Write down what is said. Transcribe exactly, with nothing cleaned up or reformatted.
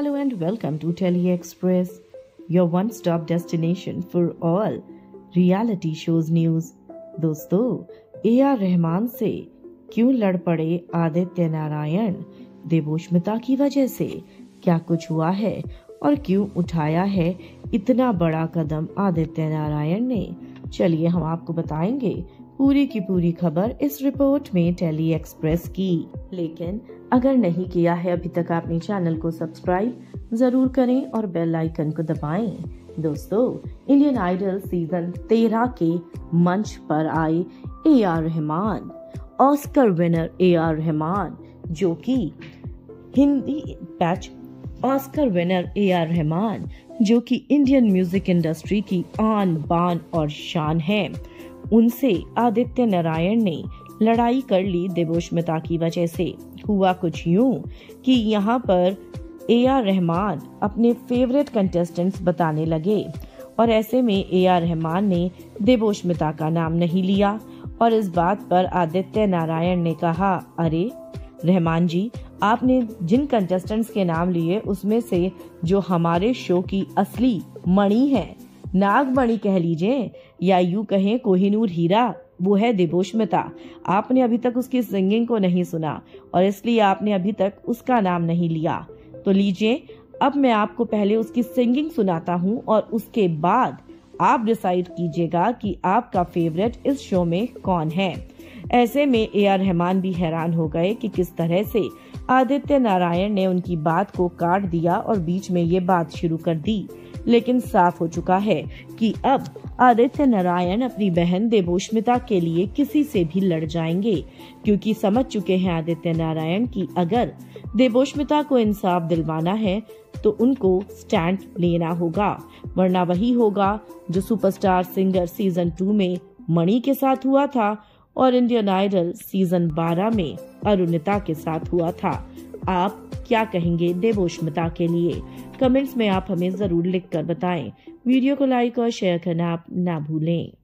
Hello and welcome to Telly Express, your one-stop destination for all reality shows news। दोस्तों, ए R Rahman से क्यों लड़ पड़े आदित्य नारायण? देवोष्मिता की वजह से क्या कुछ हुआ है और क्यों उठाया है इतना बड़ा कदम आदित्य नारायण ने? चलिए हम आपको बताएंगे पूरी की पूरी खबर इस रिपोर्ट में टेली एक्सप्रेस की। लेकिन अगर नहीं किया है अभी तक आपने चैनल को सब्सक्राइब जरूर करें और बेल आइकन को दबाएं। दोस्तों, इंडियन आइडल सीजन तेरह के मंच पर आए A R Rahman, Oscar winner A R Rahman, जो कि Hindi patch Oscar winner A R Rahman जो कि इंडियन म्यूजिक इंडस्ट्री की आन बान और शान है, उनसे आदित्य नारायण ने लड़ाई कर ली देवोष्मिता की वजह से। हुआ कुछ यूं कि यहाँ पर ए आर रहमान अपने फेवरेट कंटेस्टेंट्स बताने लगे और ऐसे में ए आर रहमान ने देवोष्मिता का नाम नहीं लिया और इस बात पर आदित्य नारायण ने कहा, अरे रहमान जी, आपने जिन कंटेस्टेंट्स के नाम लिए उसमें से जो हमारे शो की असली मणि है, नागमणि कह लीजिए या यूं कहें कोहिनूर हीरा, वो है देवोष्मिता। आपने अभी तक उसकी सिंगिंग को नहीं सुना और इसलिए आपने अभी तक उसका नाम नहीं लिया। तो लीजिए, अब मैं आपको पहले उसकी सिंगिंग सुनाता हूँ और उसके बाद आप डिसाइड कीजिएगा कि आपका फेवरेट इस शो में कौन है। ऐसे में ए आर रहमान भी हैरान हो गए कि किस तरह से आदित्य नारायण ने उनकी बात को काट दिया और बीच में ये बात शुरू कर दी। लेकिन साफ हो चुका है कि अब आदित्य नारायण अपनी बहन देवोष्मिता के लिए किसी से भी लड़ जाएंगे, क्योंकि समझ चुके हैं आदित्य नारायण कि अगर देवोष्मिता को इंसाफ दिलवाना है तो उनको स्टैंड लेना होगा, वरना वही होगा जो सुपरस्टार सिंगर सीजन टू में मणि के साथ हुआ था और इंडियन आइडल सीजन बारह में अरुणिता के साथ हुआ था। आप क्या कहेंगे देवोष्मिता के लिए? कमेंट्स में आप हमें जरूर लिखकर बताएं। वीडियो को लाइक और शेयर करना आप ना भूलें।